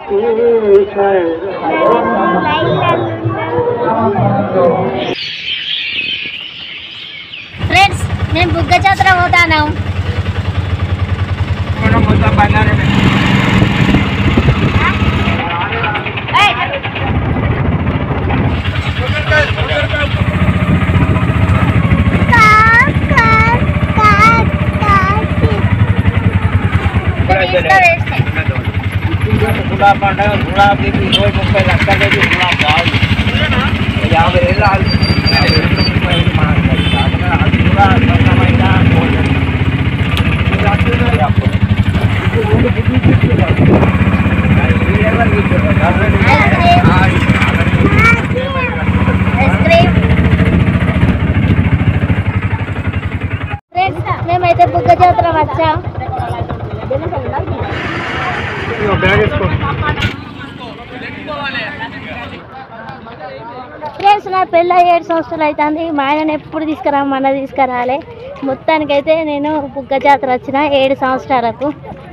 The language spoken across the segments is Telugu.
ఫ్రెండ్స్ మేము బుగ్గ జాతర పోతాను. గులాబ్ పండుగ గులాబీ 20-30 లక్షలు గులాబ్ కాదు 50 ఏళ్ళు మేమైతే బుగ్గ జాతర వచ్చాం. ఫ్రెండ్స్ నా పెళ్ళి 7 సంవత్సరాలు అవుతుంది. మా ఆయన ఎప్పుడు తీసుకురామన్నా తీసుకురాలే. మొత్తానికైతే నేను బుగ్గ జాతర వచ్చిన 7 సంవత్సరాలకు.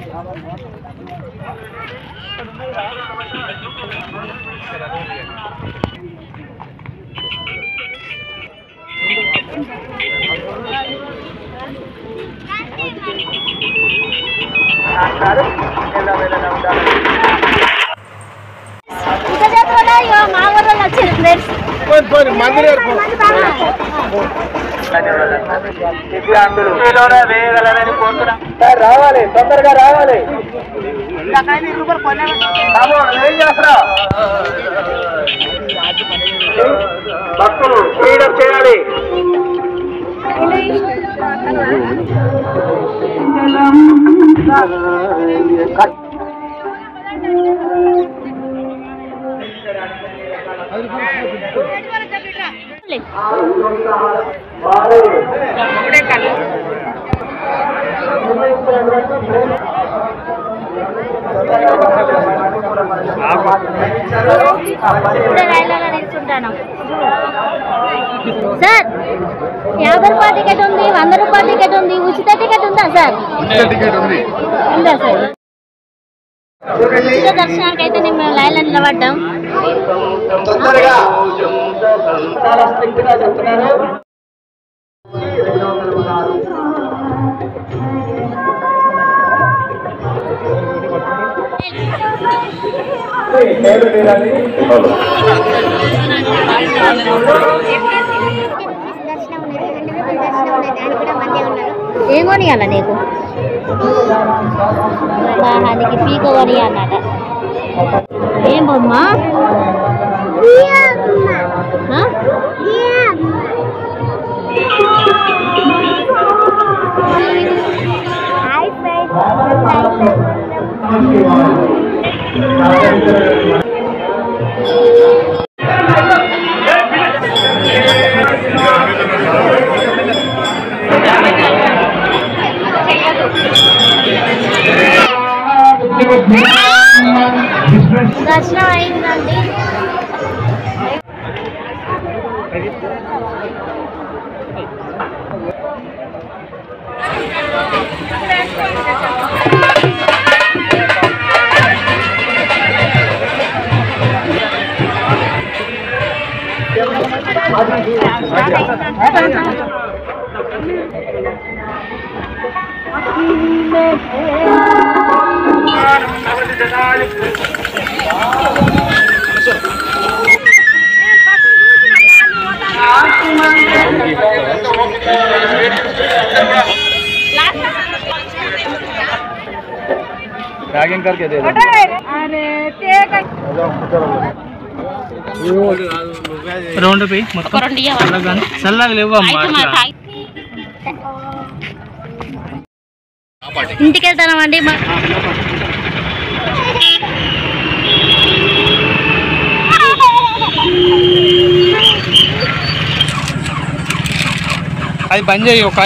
మా ఊళ్ళో వచ్చింది ఫ్రెండ్స్. రావాలి, తొందరగా రావాలి. భక్తులు ఫ్రీడమ్ చేయాలి. సార్ 50 రూపాయల టికెట్ ఉంది, 100 రూపాయల టికెట్ ఉంది, ఉచిత టికెట్ ఉందా సార్? ఉందా సార్? ఉచిత దర్శనానికి అయితే మేము లైన్లో నిలబడ్డాం. ఏం కొనియాల నీకు? వాహానికి పీక కొనియాలట. ఏం బొమ్మ? దర్శనం అయిందండి. रैगिंग करके दे दो। अरे रौंड पे చల్లగా లేవు ఇంటికి వెళ్తామండి. అది బంద్ చేయి ఒక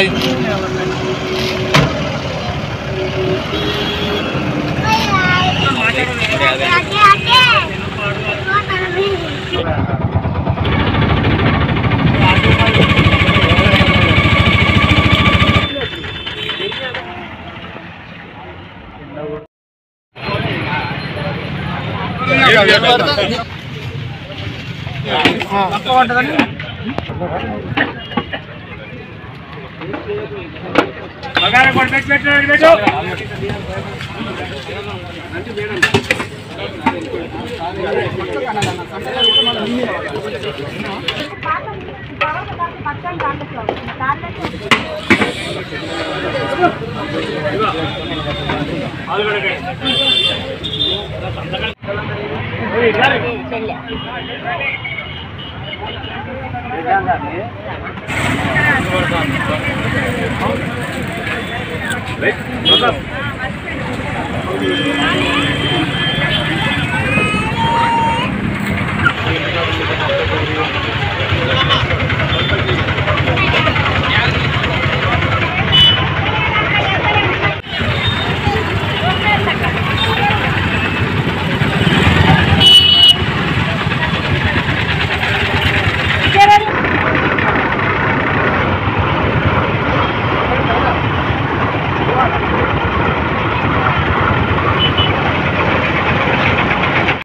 చెల్లె